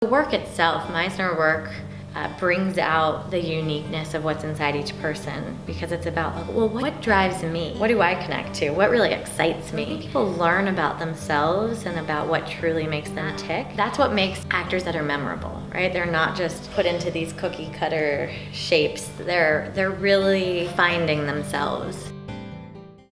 The work itself, Meisner work, brings out the uniqueness of what's inside each person, because it's about, like, well, what drives me? What do I connect to? What really excites me? People learn about themselves and about what truly makes them tick. That's what makes actors that are memorable, right? They're not just put into these cookie cutter shapes. They're really finding themselves.